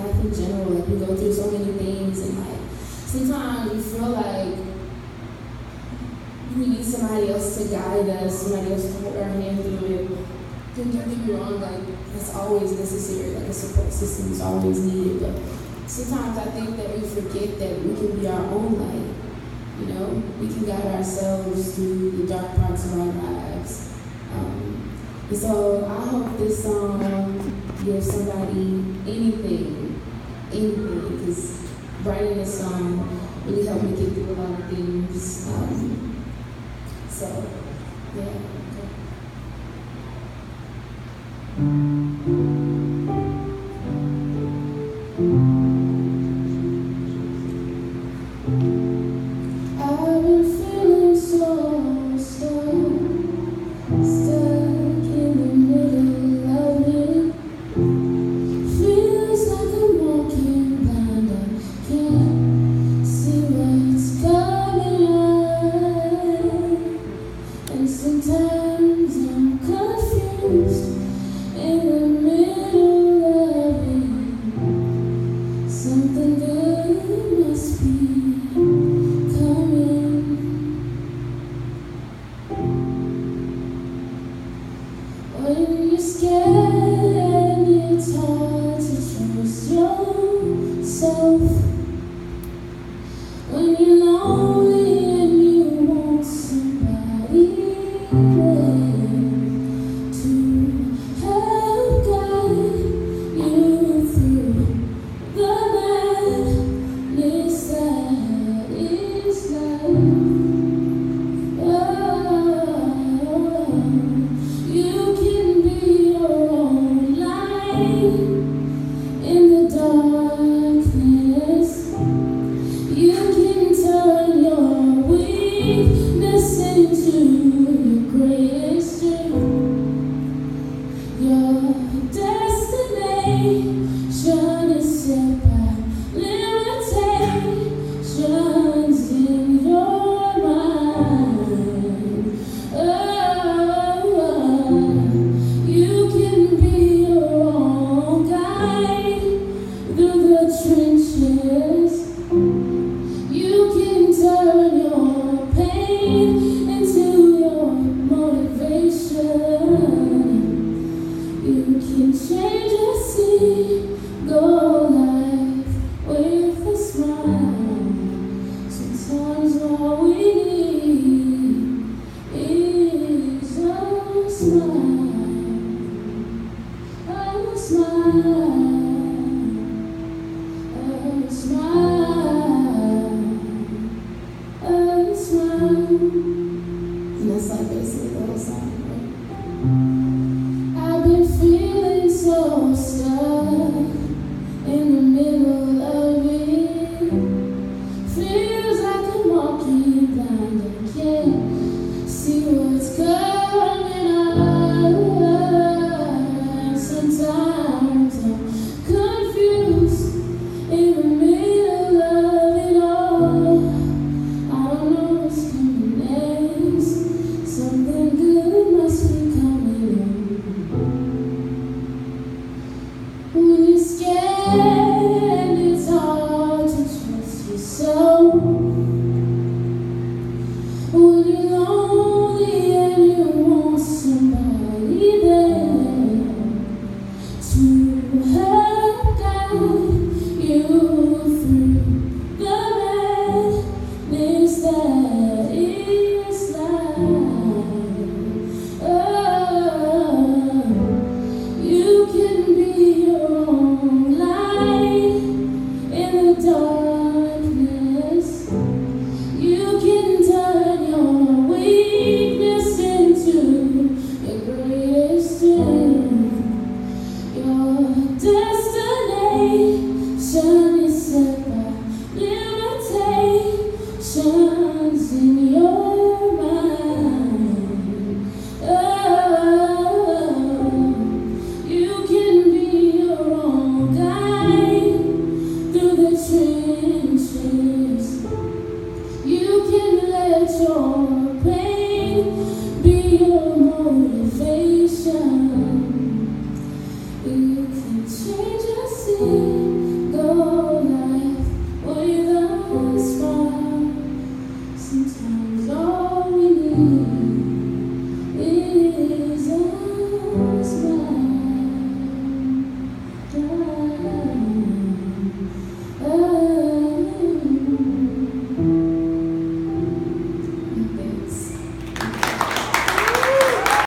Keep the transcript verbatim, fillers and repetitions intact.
life in general. Like, we go through so many things, and like sometimes we feel like we need somebody else to guide us, somebody else to hold our hand through it. Don't get me wrong, like, it's always necessary, like a support system is always needed, but sometimes I think that we forget that we can be our own light. You know, we can guide ourselves through the dark parts of our lives. Um, and so I hope this song gives somebody anything, anything, because writing this song really helped me get through a lot of things. Um, so, yeah. Mm.